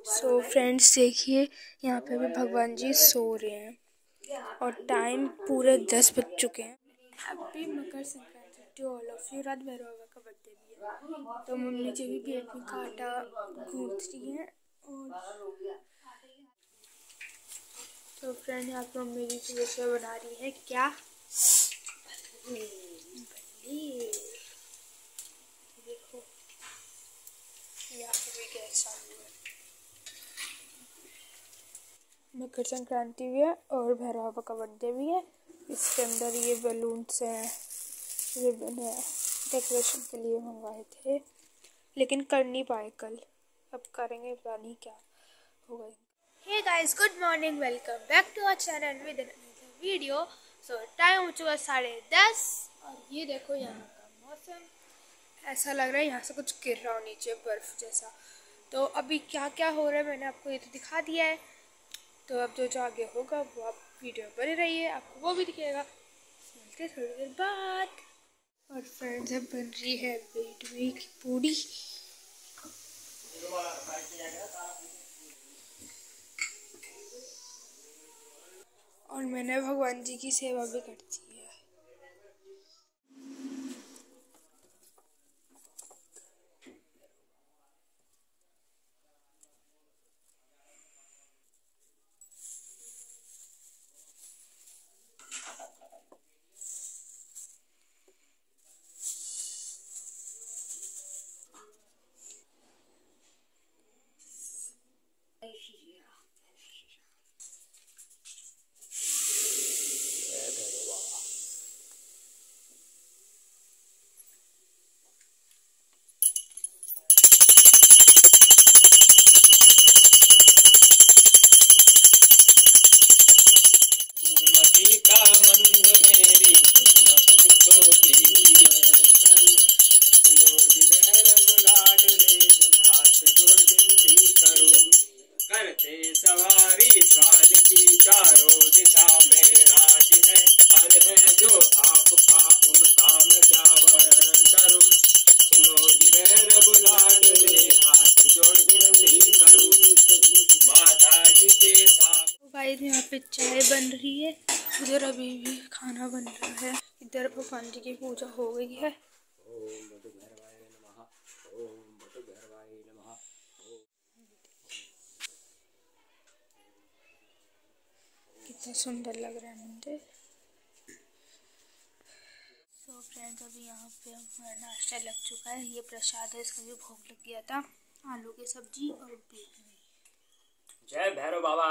So friends देखिए, यहाँ पे भी भगवान जी सो रहे हैं और टाइम पूरे 10 बज चुके हैं। Happy Makar Sankranti to all of you. रात भैरव बाबा का बर्थडे भी है, तो मम्मी जी भी पेट में कांटा गूंथ रही है। और तो फ्रेंड यहाँ पे मम्मी जी सुबह सुबह बना रही है क्या, देखो यहाँ पे भी गैस चालू है। मकर संक्रांति भी है और भैरव बाबा का बर्थडे भी है। इसके अंदर ये बलून्स हैं, रिबन है, डेकोरेशन के लिए मंगवाए थे लेकिन कर नहीं पाए कल, अब करेंगे, पता नहीं क्या होगा। Hey guys, good morning, welcome back to our channel with another video. So time हो चुका 10:30 और ये देखो यहाँ का मौसम, ऐसा लग रहा है यहाँ से कुछ गिर रहा हो नीचे, बर्फ़ जैसा। तो अभी क्या क्या हो रहा है मैंने आपको ये तो दिखा दिया है, तो अब जो आगे होगा वो आप वीडियो में बने रहिए, आपको वो भी दिखेगा। मिलते थोड़ी देर बाद। और फ्रेंड्स अब बन रही है बेडवे की पूड़ी। और मैंने भगवान जी की सेवा भी कर दी है। सवारी स्वाद की चारों दिशा में राज है, हर है जो आपका उनका मैं क्या वर्णन करूं। सुनो जी भैरव लाडले, हाथ जोड़ विनती करूं माता जी के साथ। तो गाइस यहाँ पे चाय बन रही है, उधर अभी भी खाना बन रहा है, इधर भगवान जी की पूजा हो गई है। कितना सुंदर लग रहा है मंदिर। तो फ्रेंड्स अभी यहाँ पे हमारा नाश्ता लग चुका है, ये प्रसाद है, इसका भी भोग लग गया था, आलू की सब्जी और बेगनी। जय भैरव बाबा।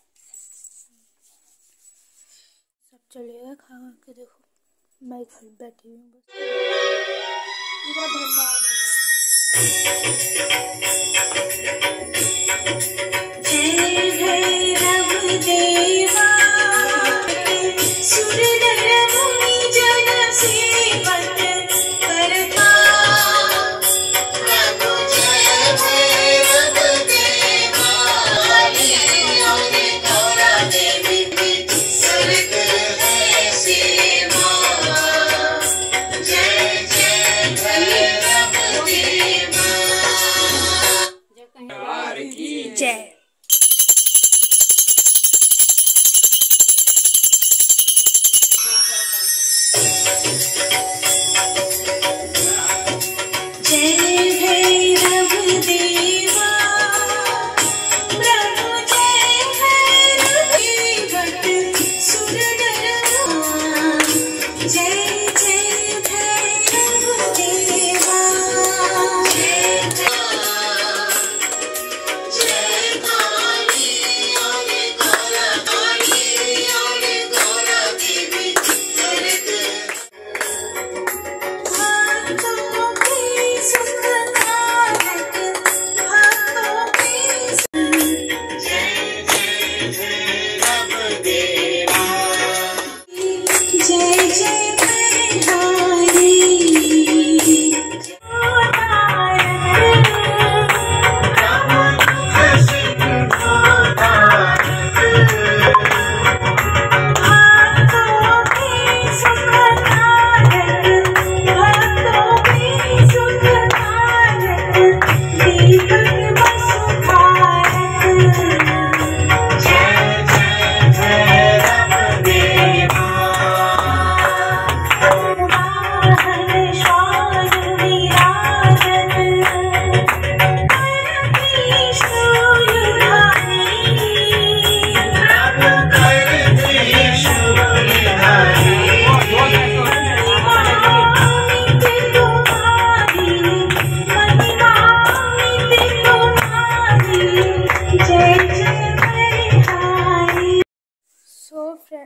सब चलेगा, खा के देखो, मैं खाली बैठी हूँ बस। जय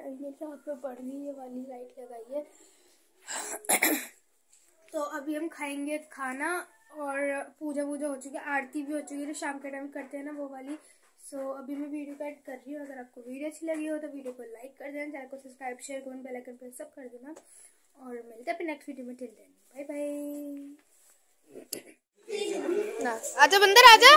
मेरे यहाँ पे बढ़नी ये वाली लाइट लगाई है। तो अभी हम खाएंगे खाना और पूजा वूजा हो चुकी है, आरती भी हो चुकी है, तो शाम के टाइम करते हैं ना वो वाली। सो अभी मैं वीडियो को एड कर रही हूँ। अगर आपको वीडियो अच्छी लगी हो तो वीडियो को लाइक कर देना, चैनल को subscribe, share, comment, bell icon press सब कर देना और मिलते हैं नेक्स्ट वीडियो में। Till then bye bye. आजा बंदर आजा।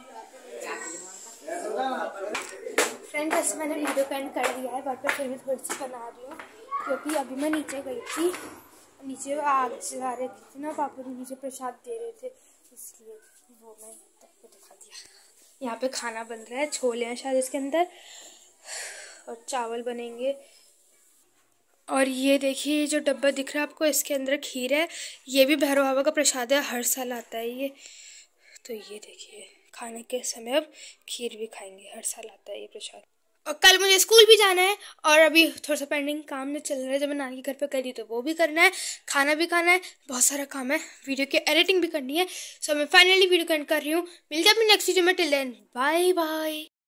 फ्रेंड्स ऐसे मैंने वीडियो को एंड कर दिया है, पर फिर भी थोड़ी सी बना रही हूँ क्योंकि अभी मैं नीचे गई थी, नीचे आग जला रहे थे ना, पापा जी नीचे प्रसाद दे रहे थे, इसलिए वो मैं आपको दिखा दिया। यहाँ पे खाना बन रहा है, छोले हैं शायद इसके अंदर और चावल बनेंगे। और ये देखिए जो डब्बा दिख रहा है आपको, इसके अंदर खीर है। ये भी भैरव बाबा का प्रसाद है, हर साल आता है ये। तो ये देखिए खाने के समय अब खीर भी खाएंगे, हर साल आता है ये प्रसाद। और कल मुझे स्कूल भी जाना है और अभी थोड़ा सा पेंडिंग काम में चल रहा है, जब मैं नानी के घर पे करी तो वो भी करना है, खाना भी खाना है, बहुत सारा काम है, वीडियो की एडिटिंग भी करनी है। सो मैं फाइनली वीडियो को एंड कर रही हूँ। मिलते हैं अपनी नेक्स्ट वीडियो में। Till then bye bye.